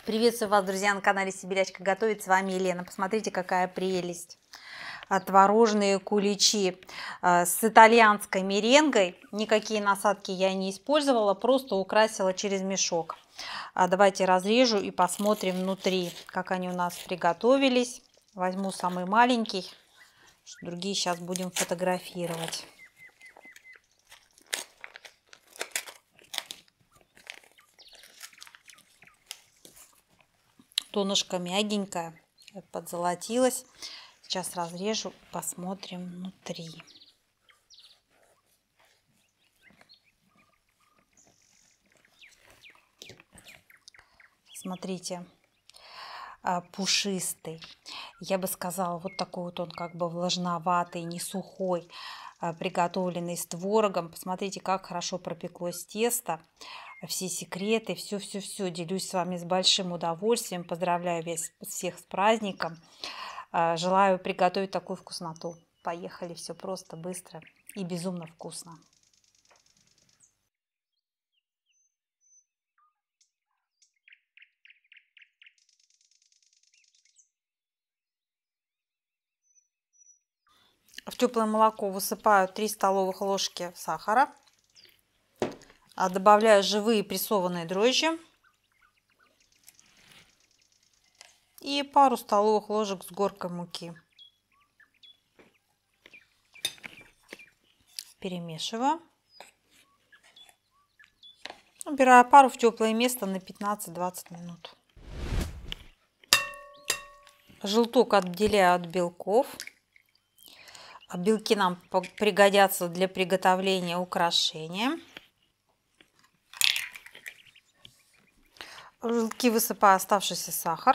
Приветствую вас, друзья, на канале Сибирячка готовит. С вами Елена. Посмотрите, какая прелесть. Творожные куличи с итальянской меренгой. Никакие насадки я не использовала, просто украсила через мешок. Давайте разрежу и посмотрим внутри, как они у нас приготовились. Возьму самый маленький, другие сейчас будем фотографировать. Донышко мягенькое, подзолотилось. Сейчас разрежу, посмотрим внутри. Смотрите, пушистый. Я бы сказала, вот такой вот он как бы влажноватый, не сухой, приготовленный с творогом. Посмотрите, как хорошо пропеклось тесто. Все секреты, все делюсь с вами с большим удовольствием. Поздравляю всех с праздником. Желаю приготовить такую вкусноту. Поехали, все просто, быстро и безумно вкусно. В теплое молоко высыпаю 3 столовых ложки сахара. Добавляю живые прессованные дрожжи. И пару столовых ложек с горкой муки. Перемешиваю. Убираю пару в теплое место на 15-20 минут. Желток отделяю от белков. Белки нам пригодятся для приготовления украшения. В желтки высыпаю оставшийся сахар.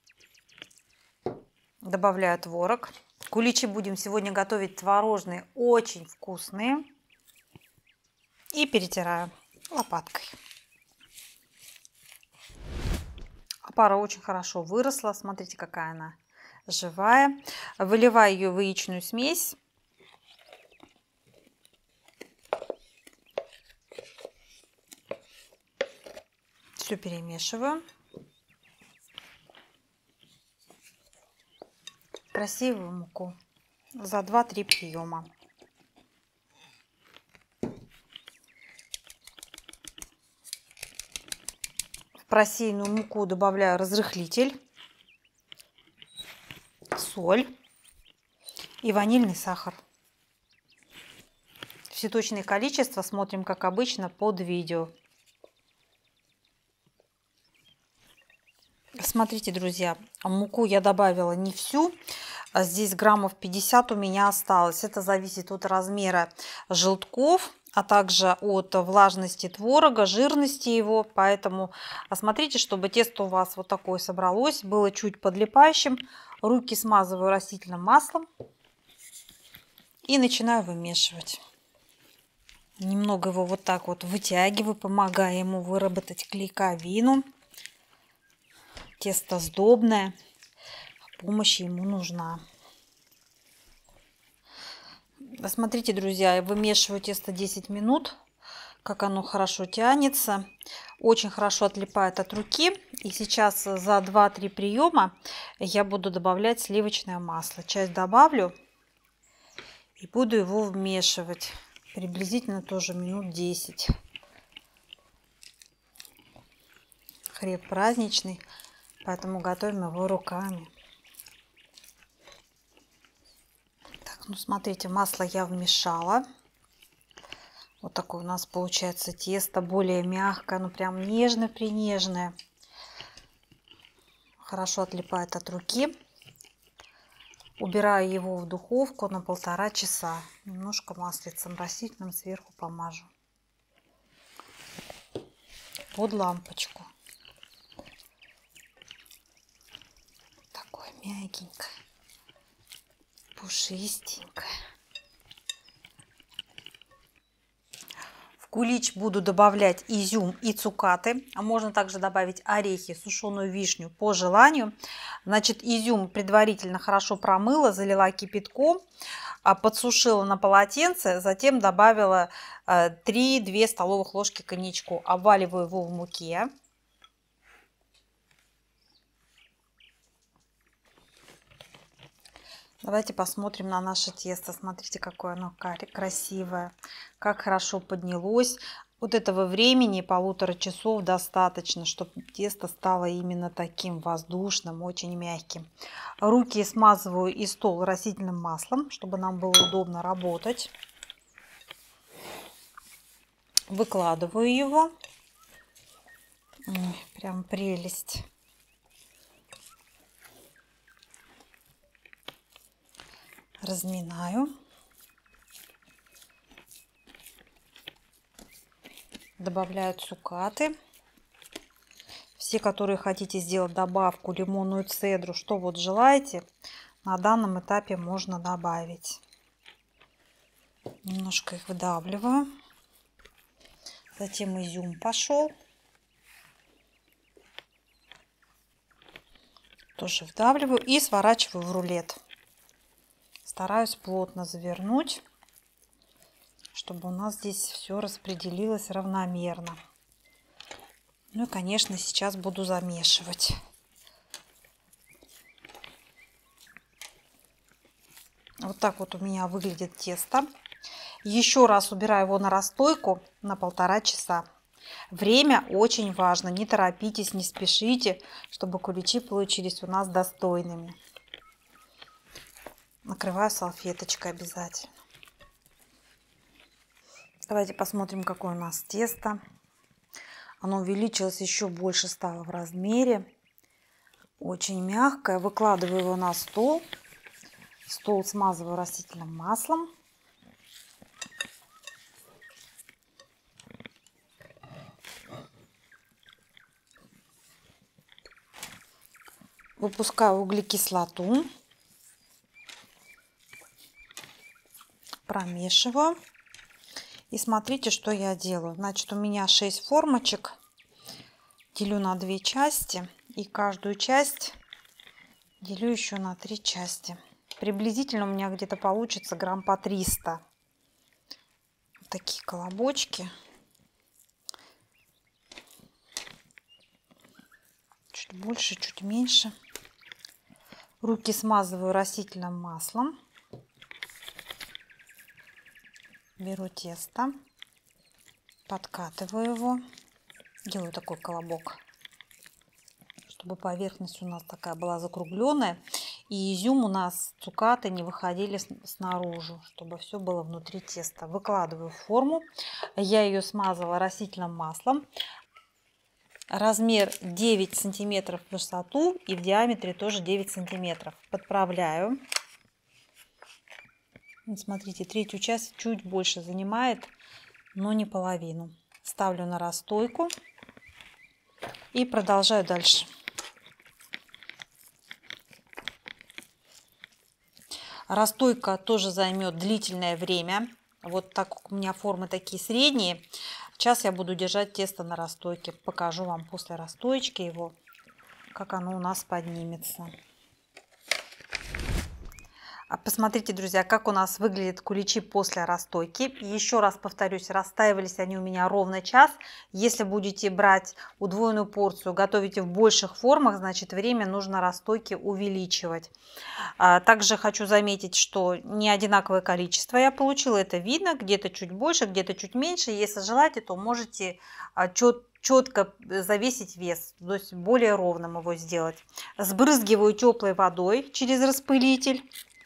Добавляю творог. Куличи будем сегодня готовить творожные, очень вкусные. И перетираю лопаткой. Опара очень хорошо выросла. Смотрите, какая она живая. Выливаю ее в яичную смесь. Все перемешиваю. Просеиваю муку за 2-3 приема. В просеянную муку добавляю разрыхлитель, соль и ванильный сахар. Все точные количества смотрим, как обычно, под видео. Смотрите, друзья, муку я добавила не всю. Здесь граммов 50 у меня осталось. Это зависит от размера желтков, а также от влажности творога, жирности его. Поэтому смотрите, чтобы тесто у вас вот такое собралось, было чуть подлипающим. Руки смазываю растительным маслом и начинаю вымешивать. Немного его вот так вот вытягиваю, помогая ему выработать клейковину. Тесто сдобное, помощь ему нужна. Смотрите, друзья, я вымешиваю тесто 10 минут, как оно хорошо тянется, очень хорошо отлипает от руки. И сейчас за 2-3 приема я буду добавлять сливочное масло. Часть добавлю и буду его вмешивать приблизительно тоже минут 10. Хлеб праздничный, поэтому готовим его руками. Так, ну смотрите, масло я вмешала. Вот такое у нас получается тесто, более мягкое, ну прям нежно-принежное. Хорошо отлипает от руки. Убираю его в духовку на 1,5 часа. Немножко маслицем растительным сверху помажу. Под лампочку. Такое мягенькое, пушистенькое. В кулич буду добавлять изюм и цукаты. А можно также добавить орехи, сушеную вишню по желанию. Значит, изюм предварительно хорошо промыла, залила кипятком, подсушила на полотенце, затем добавила 3-2 столовых ложки коньячку. Обваливаю его в муке. Давайте посмотрим на наше тесто. Смотрите, какое оно красивое, как хорошо поднялось. Вот этого времени, 1,5 часов, достаточно, чтобы тесто стало именно таким воздушным, очень мягким. Руки смазываю и стол растительным маслом, чтобы нам было удобно работать. Выкладываю его. Ой, прям прелесть. Разминаю. Добавляю цукаты. Все, которые хотите сделать добавку, лимонную цедру, что вот желаете, на данном этапе можно добавить. Немножко их выдавливаю. Затем изюм пошел. Тоже вдавливаю и сворачиваю в рулет. Стараюсь плотно завернуть, чтобы у нас здесь все распределилось равномерно. Ну и, конечно, сейчас буду замешивать. Вот так вот у меня выглядит тесто. Еще раз убираю его на расстойку на 1,5 часа. Время очень важно. Не торопитесь, не спешите, чтобы куличи получились у нас достойными. Накрываю салфеточкой обязательно. Давайте посмотрим, какое у нас тесто. Оно увеличилось еще больше, стало в размере. Очень мягкое. Выкладываю его на стол. Стол смазываю растительным маслом. Выпускаю углекислоту. Промешиваю. И смотрите, что я делаю. Значит, у меня 6 формочек. Делю на 2 части. И каждую часть делю еще на 3 части. Приблизительно у меня где-то получится грамм по 300. Вот такие колобочки. Чуть больше, чуть меньше. Руки смазываю растительным маслом. Беру тесто, подкатываю его, делаю такой колобок, чтобы поверхность у нас такая была закругленная, и изюм у нас, цукаты не выходили снаружи, чтобы все было внутри теста. Выкладываю в форму, я ее смазала растительным маслом, размер 9 сантиметров в высоту и в диаметре тоже 9 сантиметров. Подправляю. Смотрите, третью часть чуть больше занимает, но не половину. Ставлю на расстойку и продолжаю дальше. Расстойка тоже займет длительное время. Вот так как у меня формы такие средние, сейчас я буду держать тесто на расстойке. Покажу вам после расстоечки его, как оно у нас поднимется. Посмотрите, друзья, как у нас выглядят куличи после расстойки. Еще раз повторюсь, расстаивались они у меня ровно час. Если будете брать удвоенную порцию, готовите в больших формах, значит время нужно расстойки увеличивать. Также хочу заметить, что не одинаковое количество я получила. Это видно, где-то чуть больше, где-то чуть меньше. Если желаете, то можете четко завесить вес, то есть более ровным его сделать. Сбрызгиваю теплой водой через распылитель.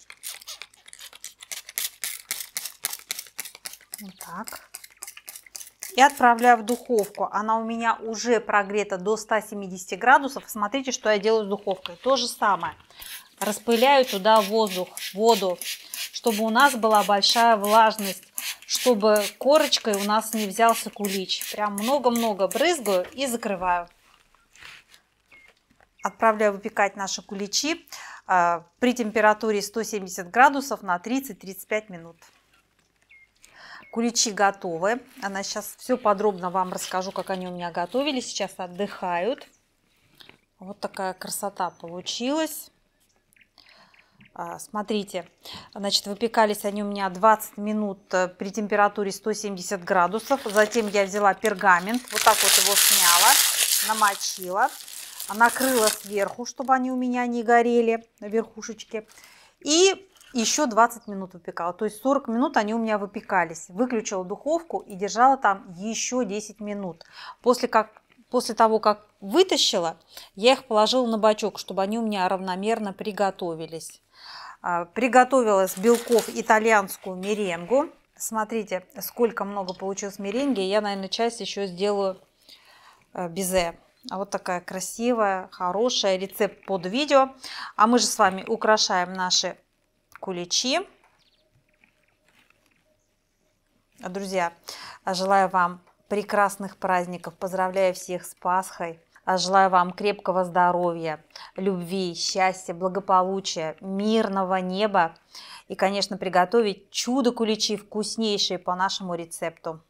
Вот так. И отправляю в духовку. Она у меня уже прогрета до 170 градусов. Смотрите, что я делаю с духовкой. То же самое. Распыляю туда воду, чтобы у нас была большая влажность, чтобы корочкой у нас не взялся кулич. Прям много-много брызгаю и закрываю. Отправляю выпекать наши куличи при температуре 170 градусов на 30-35 минут. Куличи готовы. Она сейчас все подробно вам расскажу, как они у меня готовились. Сейчас отдыхают. Вот такая красота получилась. Смотрите, значит, выпекались они у меня 20 минут при температуре 170 градусов. Затем я взяла пергамент, вот так вот его сняла, намочила, накрыла сверху, чтобы они у меня не горели на верхушечке. И еще 20 минут выпекала. То есть 40 минут они у меня выпекались. Выключила духовку и держала там еще 10 минут. После того, как вытащила, я их положила на бачок, чтобы они у меня равномерно приготовились. Приготовила с белков итальянскую меренгу. Смотрите, сколько много получилось меренги. Я, наверное, часть еще сделаю безе. Вот такая красивая, хорошая. Рецепт под видео. А мы же с вами украшаем наши куличи. Друзья, желаю вам прекрасных праздников. Поздравляю всех с Пасхой. Желаю вам крепкого здоровья, любви, счастья, благополучия, мирного неба. И, конечно, приготовить чудо-куличи вкуснейшие по нашему рецепту.